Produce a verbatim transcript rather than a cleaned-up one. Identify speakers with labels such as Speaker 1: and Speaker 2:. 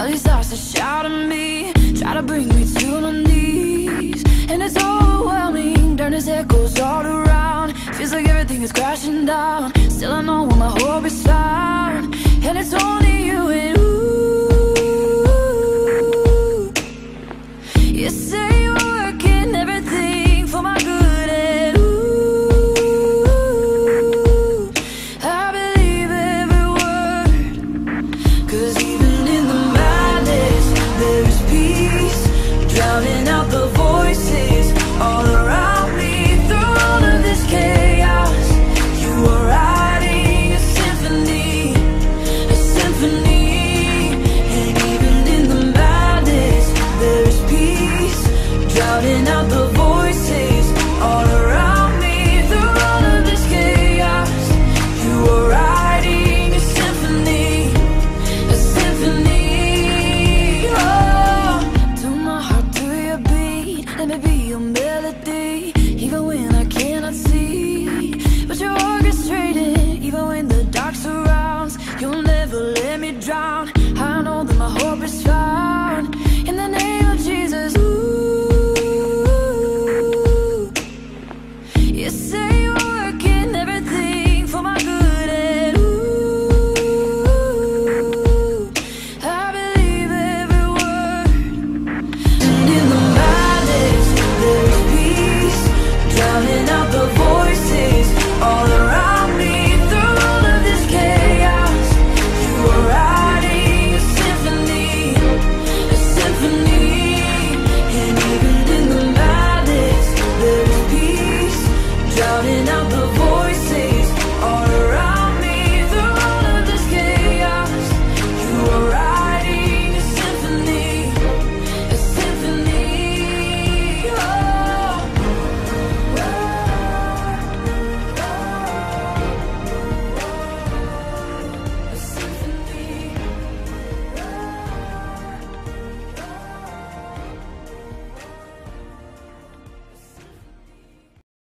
Speaker 1: All these thoughts that shout at me, try to bring me to my knees. And it's overwhelming, darkness echoes all around. Feels like everything is crashing down. Still I know where my hope is